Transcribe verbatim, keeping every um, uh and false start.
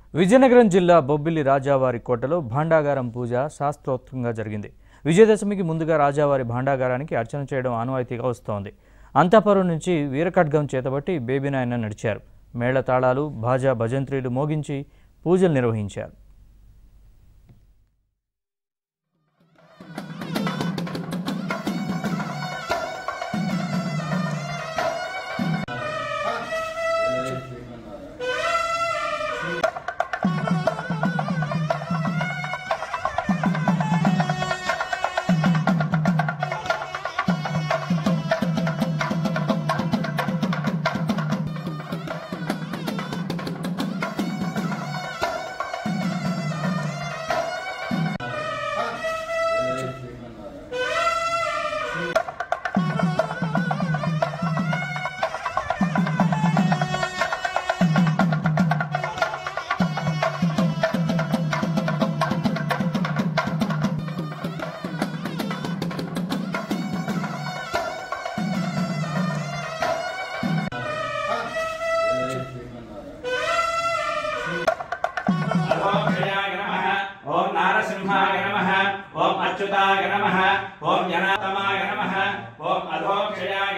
విజయనగరం జిల్లా బొబ్బిలి రాజావారి కోటలో భాండాగారం పూజ శాస్త్రోక్తంగా జరిగింది. విజయదశమికి ముందుగా రాజావారి భాండాగారానికి అర్చన చేయడం ఆనవాయితీగా వస్తోంది. అంతఃపురం నుంచి వీరఖడ్గం చేతబట్టి బేబీనాయన నడిచారు. మేళతాళాలు, భాజా భజంత్రీలు మోగించి పూజలు నిర్వహించారు. ओम अच्युताय नमः ओम जनातमाय नमः ओम अधोक्षयाय